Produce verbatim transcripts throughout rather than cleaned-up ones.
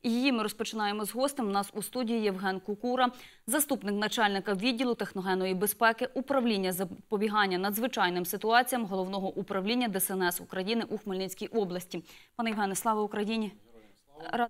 І її ми розпочинаємо з гостем. У нас у студії Євген Кукура, заступник начальника відділу техногенної безпеки, управління запобігання надзвичайним ситуаціям Головного управління Де Ес Ен Ес України у Хмельницькій області. Пане Євгене, слава Україні! Рад...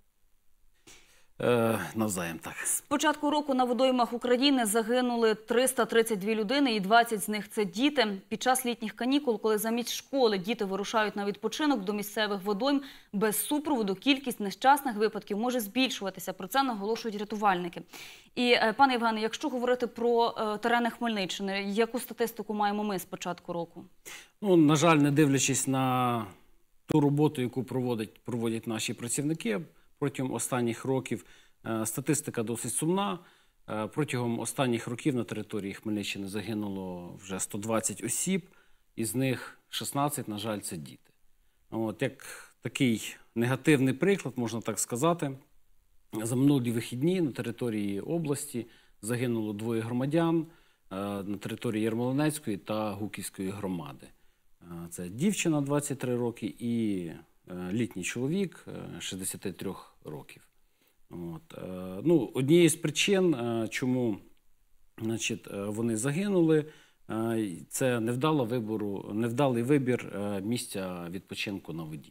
Е, навзаєм так. З початку року на водоймах України загинули триста тридцять дві людини, і двадцять з них – це діти. Під час літніх канікул, коли замість школи діти вирушають на відпочинок до місцевих водойм, без супроводу кількість нещасних випадків може збільшуватися. Про це наголошують рятувальники. І, пане Євгене, якщо говорити про терени Хмельниччини, яку статистику маємо ми з початку року? Ну, на жаль, не дивлячись на ту роботу, яку проводять, проводять наші працівники, протягом останніх років статистика досить сумна. Протягом останніх років на території Хмельниччини загинуло вже сто двадцять осіб, із них шістнадцять, на жаль, це діти. От, як такий негативний приклад, можна так сказати, за минулі вихідні на території області загинуло двоє громадян на території Ярмолинецької та Гуківської громади. Це дівчина двадцять три роки і літній чоловік шістдесят три років. От. Ну, однією з причин, чому, значить, вони загинули, це невдала вибору, невдалий вибір місця відпочинку на воді.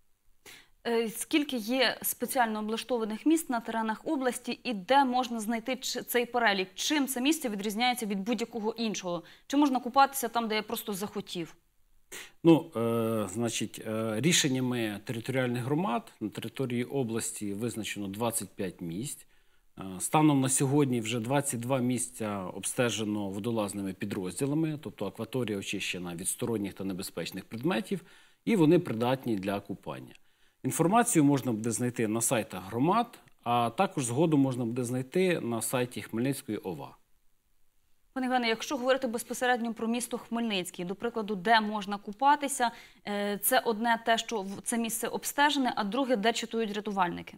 Скільки є спеціально облаштованих місць на теренах області і де можна знайти цей перелік? Чим це місце відрізняється від будь-якого іншого? Чи можна купатися там, де я просто захотів? Ну, е, значить, е, рішеннями територіальних громад на території області визначено двадцять п'ять місць. Е, станом на сьогодні вже двадцять два місця обстежено водолазними підрозділами, тобто акваторія очищена від сторонніх та небезпечних предметів, і вони придатні для купання. Інформацію можна буде знайти на сайтах громад, а також згодом можна буде знайти на сайті Хмельницької О В А. Пане Євгене, якщо говорити безпосередньо про місто Хмельницький, до прикладу, де можна купатися, це одне те, що це місце обстежене, а друге, де чатують рятувальники?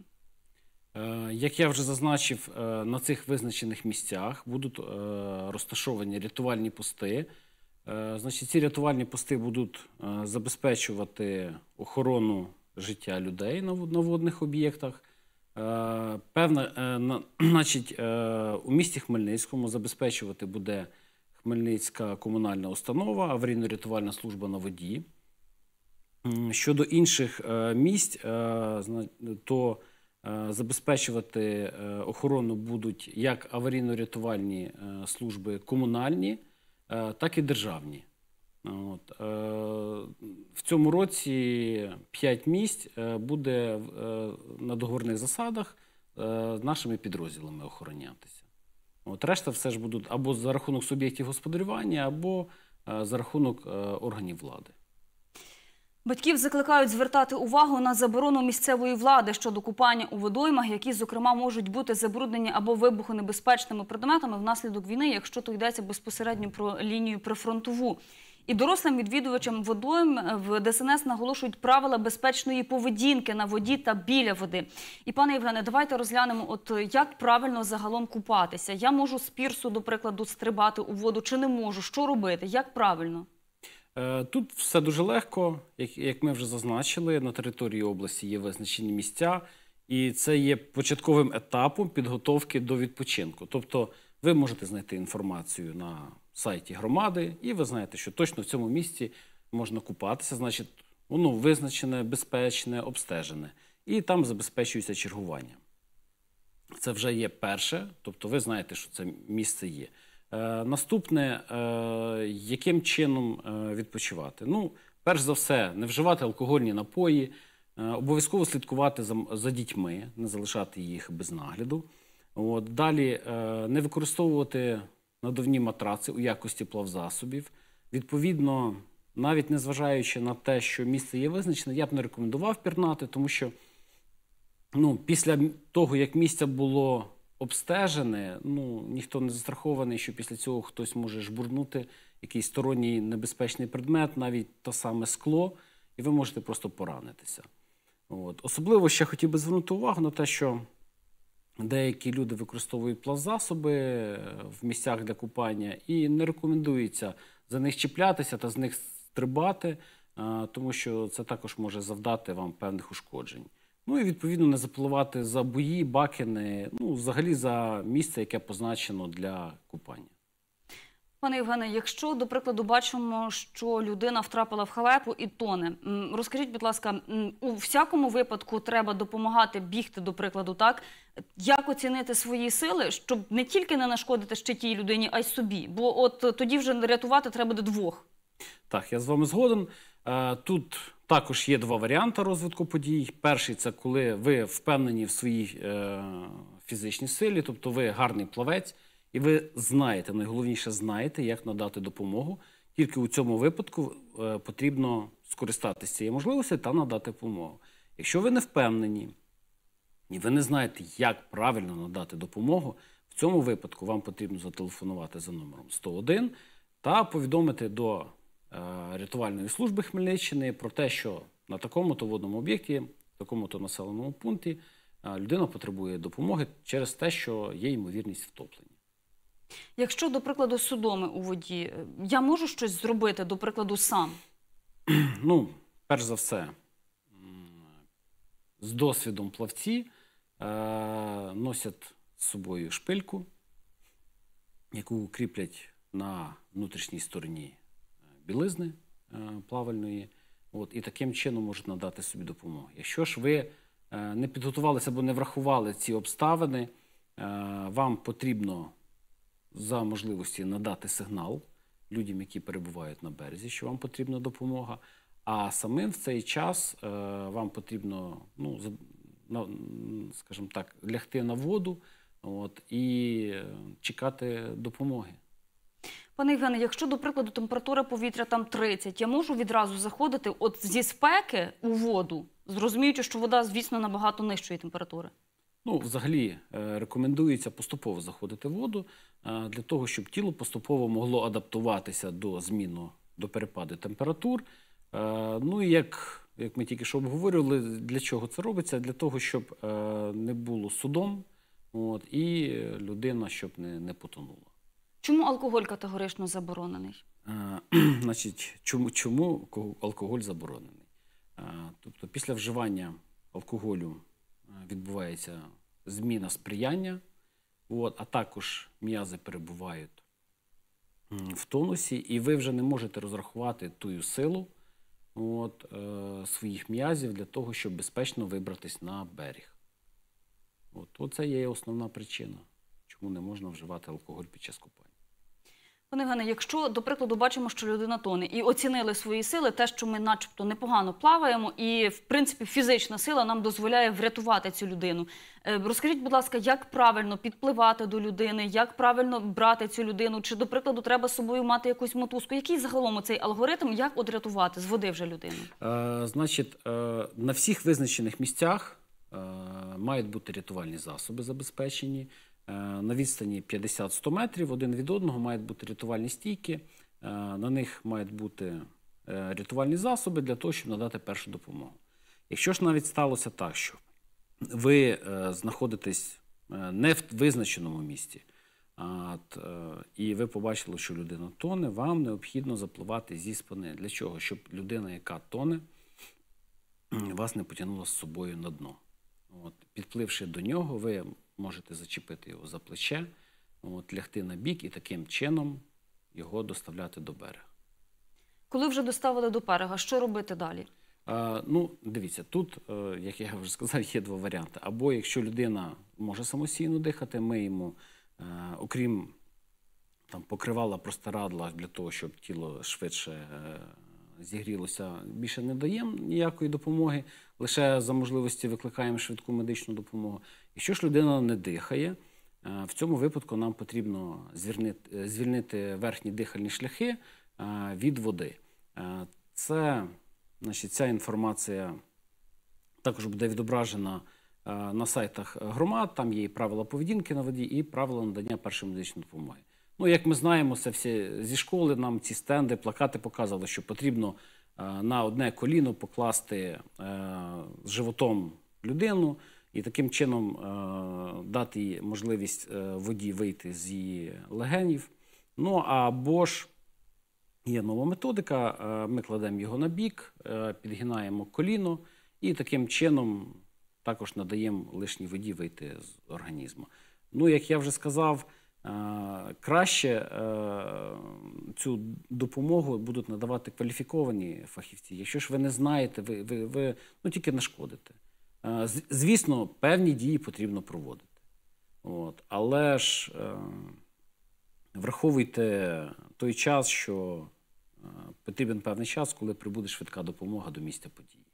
Як я вже зазначив, на цих визначених місцях будуть розташовані рятувальні пости. Значить, ці рятувальні пости будуть забезпечувати охорону життя людей на водних об'єктах. Певна, значить, у місті Хмельницькому забезпечувати буде Хмельницька комунальна установа, аварійно-рятувальна служба на воді. Щодо інших місць, то забезпечувати охорону будуть як аварійно-рятувальні служби комунальні, так і державні. От. В цьому році п'ять місць буде на договірних засадах нашими підрозділами охоронятися. От. Решта все ж будуть або за рахунок суб'єктів господарювання, або за рахунок органів влади. Батьків закликають звертати увагу на заборону місцевої влади щодо купання у водоймах, які, зокрема, можуть бути забруднені або вибухонебезпечними предметами внаслідок війни, якщо то йдеться безпосередньо про лінію прифронтову. І дорослим відвідувачам водойм в Де Ес Ен Ес наголошують правила безпечної поведінки на воді та біля води. І, пане Євгене, давайте розглянемо, от як правильно загалом купатися. Я можу з пірсу, до прикладу, стрибати у воду чи не можу? Що робити? Як правильно? Тут все дуже легко. Як ми вже зазначили, на території області є визначені місця. І це є початковим етапом підготовки до відпочинку. Тобто ви можете знайти інформацію на сайті громади, і ви знаєте, що точно в цьому місці можна купатися, значить, воно визначене, безпечне, обстежене. І там забезпечується чергування. Це вже є перше, тобто ви знаєте, що це місце є. Е, наступне, е, яким чином е, відпочивати? Ну, перш за все, не вживати алкогольні напої, е, обов'язково слідкувати за, за дітьми, не залишати їх без нагляду. От, далі, е, не використовувати надувні матраци у якості плавзасобів. Відповідно, навіть незважаючи на те, що місце є визначене, я б не рекомендував пірнати, тому що ну, після того, як місце було обстежене, ну, ніхто не застрахований, що після цього хтось може жбурнути якийсь сторонній небезпечний предмет, навіть те саме скло, і ви можете просто поранитися. От. Особливо ще хотів би звернути увагу на те, що деякі люди використовують плавзасоби в місцях для купання і не рекомендується за них чіплятися та з них стрибати, тому що це також може завдати вам певних ушкоджень. Ну і відповідно не запливати за бої, бакини, ну взагалі за місце, яке позначено для купання. Пане Євгене, якщо, до прикладу, бачимо, що людина втрапила в халепу і тоне, м, розкажіть, будь ласка, м, у всякому випадку треба допомагати бігти, до прикладу, так? Як оцінити свої сили, щоб не тільки не нашкодити ще тій людині, а й собі? Бо от тоді вже рятувати треба буде двох. Так, я з вами згоден. Е, Тут також є два варіанти розвитку подій. Перший – це коли ви впевнені в своїй е, фізичній силі, тобто ви гарний плавець, і ви знаєте, найголовніше знаєте, як надати допомогу. Тільки у цьому випадку е, потрібно скористатися цією можливістю та надати допомогу. Якщо ви не впевнені, і ви не знаєте, як правильно надати допомогу, в цьому випадку вам потрібно зателефонувати за номером сто один та повідомити до е, рятувальної служби Хмельниччини про те, що на такому-то водному об'єкті, в такому-то населеному пункті е, людина потребує допомоги через те, що є ймовірність втоплення. Якщо, до прикладу, судоми у воді, я можу щось зробити, до прикладу, сам? Ну, перш за все, з досвідом плавці е, носять з собою шпильку, яку кріплять на внутрішній стороні білизни е, плавальної, от, і таким чином можуть надати собі допомогу. Якщо ж ви е, не підготувалися або не врахували ці обставини, е, вам потрібно за можливості надати сигнал людям, які перебувають на березі, що вам потрібна допомога. А самим в цей час е, вам потрібно, ну, за, на, скажімо так, лягти на воду от, і чекати допомоги. Пане Євгене, якщо, до прикладу, температура повітря там тридцять, я можу відразу заходити от зі спеки у воду, зрозуміючи, що вода, звісно, набагато нижчої температури? Ну, взагалі, е, рекомендується поступово заходити в воду е, для того, щоб тіло поступово могло адаптуватися до зміну, до перепаду температур. Е, ну, і як, як ми тільки що обговорювали, для чого це робиться? Для того, щоб е, не було судом, от, і людина, щоб не, не потонула. Чому алкоголь категорично заборонений? Е, значить, чому, чому алкоголь заборонений? Е, тобто, після вживання алкоголю відбувається зміна сприяння, от, а також м'язи перебувають в тонусі, і ви вже не можете розрахувати ту силу от, е, своїх м'язів для того, щоб безпечно вибратись на берег. От, оце є основна причина, чому не можна вживати алкоголь під час купання. Пане Євгене, якщо, до прикладу, бачимо, що людина тоне, і оцінили свої сили, те, що ми начебто непогано плаваємо, і, в принципі, фізична сила нам дозволяє врятувати цю людину. Розкажіть, будь ласка, як правильно підпливати до людини, як правильно брати цю людину, чи, до прикладу, треба з собою мати якусь мотузку? Який загалом цей алгоритм, як от рятувати з води вже людину? Е, значить, е, на всіх визначених місцях е, мають бути рятувальні засоби забезпечені. На відстані п'ятдесят-сто метрів один від одного мають бути рятувальні стійки, на них мають бути рятувальні засоби для того, щоб надати першу допомогу. Якщо ж навіть сталося так, що ви знаходитесь не в визначеному місці, і ви побачили, що людина тоне, вам необхідно запливати зі спини. Для чого? Щоб людина, яка тоне, вас не потягнула з собою на дно. От, підпливши до нього, ви можете зачепити його за плече, от, лягти на бік і таким чином його доставляти до берега. Коли вже доставили до берега, що робити далі? А, ну, дивіться, тут, як я вже сказав, є два варіанти. Або якщо людина може самостійно дихати, ми йому, окрім там, покривала, простирадла для того, щоб тіло швидше зігрілося, більше не даємо ніякої допомоги, лише за можливості викликаємо швидку медичну допомогу. Якщо ж людина не дихає, в цьому випадку нам потрібно звільнити, звільнити верхні дихальні шляхи від води. Це, значить, ця інформація також буде відображена на сайтах громад, там є і правила поведінки на воді, і правила надання першої медичної допомоги. Ну, як ми знаємо, це всі зі школи нам ці стенди, плакати показували, що потрібно на одне коліно покласти з животом людину і таким чином дати їй можливість воді вийти з її легенів. Ну, або ж є нова методика, ми кладемо його на бік, підгинаємо коліно і таким чином також надаємо лишній воді вийти з організму. Ну, як я вже сказав, краще цю допомогу будуть надавати кваліфіковані фахівці. Якщо ж ви не знаєте, ви, ви, ви ну, тільки нашкодите. Звісно, певні дії потрібно проводити. От. Але ж е, враховуйте той час, що е, потрібен певний час, коли прибуде швидка допомога до місця події.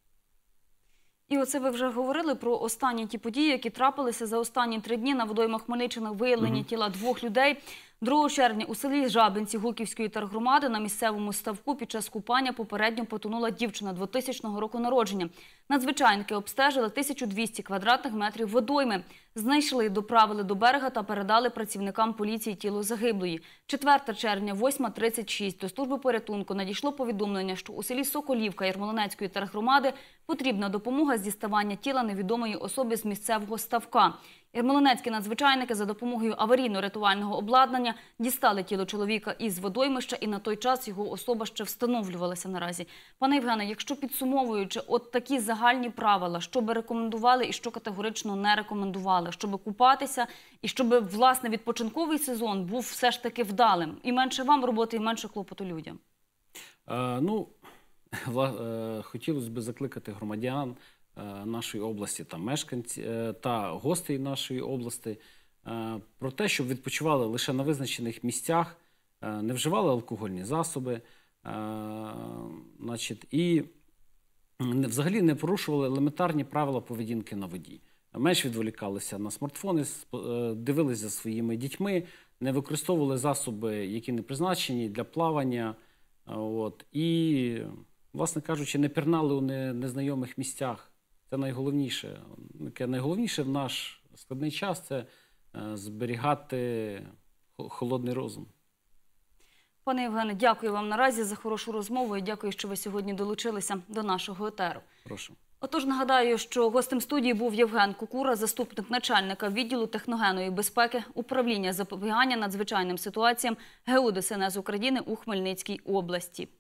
І оце ви вже говорили про останні ті події, які трапилися за останні три дні. На водоймах Хмельниччини виявлені Угу. тіла двох людей. другого червня у селі Жабинці Гуківської тергромади на місцевому ставку під час купання попередньо потонула дівчина двотисячного року народження. Надзвичайники обстежили тисячу двісті квадратних метрів водойми. Знайшли, доправили до берега та передали працівникам поліції тіло загиблої. четвертого червня, восьма тридцять шість, до служби порятунку надійшло повідомлення, що у селі Соколівка Ярмолинецької тергромади потрібна допомога з діставання тіла невідомої особи з місцевого ставка. Ярмолинецькі надзвичайники за допомогою аварійно-рятувального обладнання дістали тіло чоловіка із водоймища, і на той час його особа ще встановлювалася наразі. Пане Євгене, якщо підсумовуючи от такі загальні правила, що би рекомендували і що категорично не рекомендували, щоб купатися і щоб, власне, відпочинковий сезон був все ж таки вдалим? І менше вам роботи, і менше клопоту людям. Е, ну, е, хотілося б закликати громадян нашої області та мешканців та гостей нашої області про те, щоб відпочивали лише на визначених місцях, не вживали алкогольні засоби, значить, і взагалі не порушували елементарні правила поведінки на воді. Менш відволікалися на смартфони, дивилися за своїми дітьми, не використовували засоби, які не призначені для плавання. От, і, власне кажучи, не пірнали у незнайомих місцях. Це найголовніше. Найголовніше в наш складний час – це зберігати холодний розум. Пане Євгене, дякую вам наразі за хорошу розмову і дякую, що ви сьогодні долучилися до нашого етеру. Прошу. Отож, нагадаю, що гостем студії був Євген Кукура, заступник начальника відділу техногенної безпеки, управління запобігання надзвичайним ситуаціям ГУ ДСНС України у Хмельницькій області.